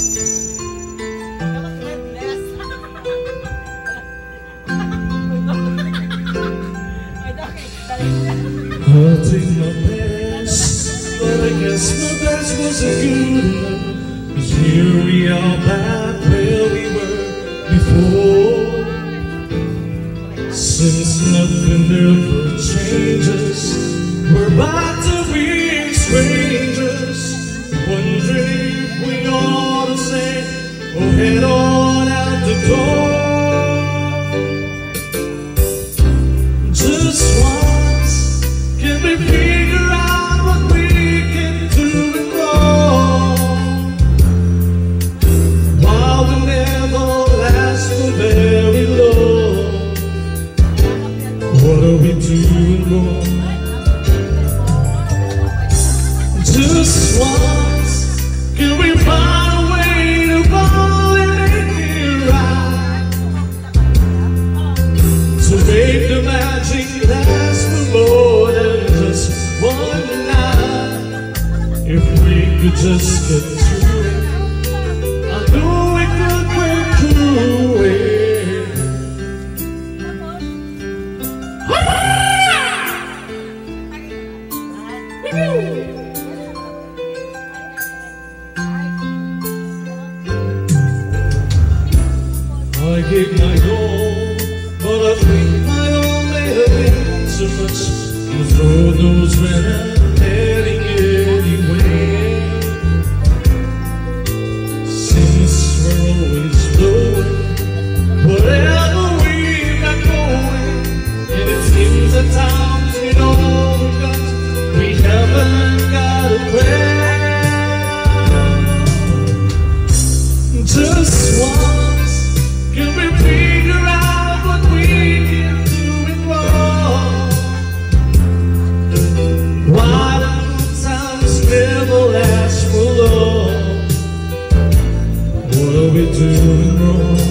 I'll take my best, but I guess my best wasn't good enough. 'Cause here we are back where we were before. Since nothing ever changes, we're about to be strangers. Wondering if we ought to say, oh, head on out the door. Just once, can we figure out what we can do and wrong? While we never last for very long, what are we doing wrong? Just once, can we find a way to fall and make it right? To make the magic last for more than just one night. If we could just get through it, I know we could break through it. I gave my all, but I think my all may have been too much. And Lord knows when I'm heading anywhere. Since we're always blowing, whatever we got going, and it seems at times we don't got, we haven't got a plan. Just once, can we figure out what we can do and wrong? Why do times never last for long? What are we doing wrong?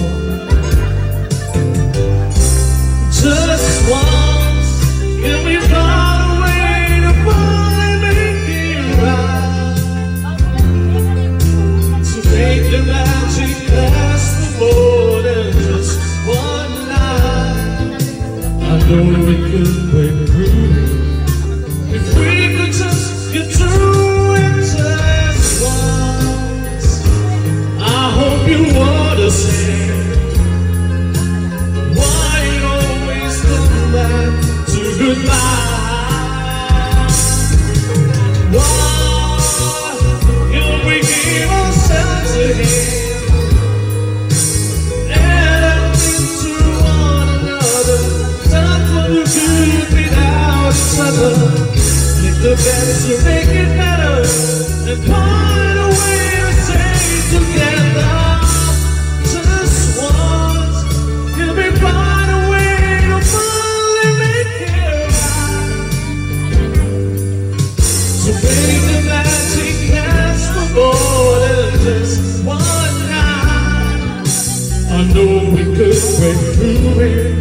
Just once, can we find a way to finally make it right? To make the magic last for more than just one night. I know we could break through if we could just get through it just once. I hope you understand why it always comes back to goodbye. Why can't we give ourselves a hand? Make the best to make it better, and find a way to stay together. Just once, can we find a way to finally make it right? To make the magic last for more than just one night. I know we could break through it.